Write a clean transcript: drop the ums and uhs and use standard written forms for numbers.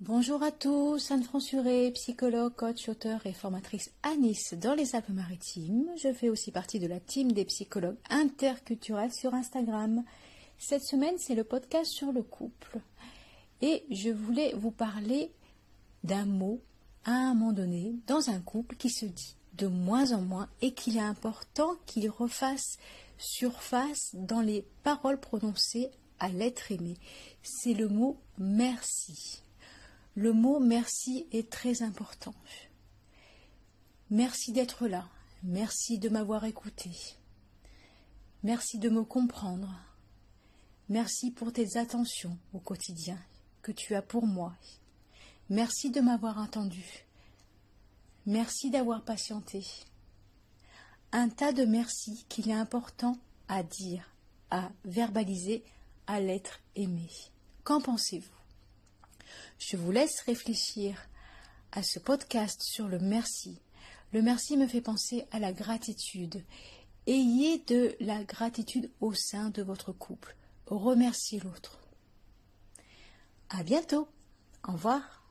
Bonjour à tous, Anne Fransuré, psychologue, coach, auteur et formatrice à Nice dans les Alpes-Maritimes. Je fais aussi partie de la team des psychologues interculturels sur Instagram. Cette semaine, c'est le podcast sur le couple. Et je voulais vous parler d'un mot à un moment donné dans un couple qui se dit de moins en moins et qu'il est important qu'il refasse surface dans les paroles prononcées à l'être aimé. C'est le mot merci. Le mot merci est très important. Merci d'être là. Merci de m'avoir écouté. Merci de me comprendre. Merci pour tes attentions au quotidien que tu as pour moi. Merci de m'avoir entendu. Merci d'avoir patienté. Un tas de merci qu'il est important à dire, à verbaliser à l'être aimé. Qu'en pensez-vous ? Je vous laisse réfléchir à ce podcast sur le merci. Le merci me fait penser à la gratitude. Ayez de la gratitude au sein de votre couple. Remerciez l'autre. À bientôt. Au revoir.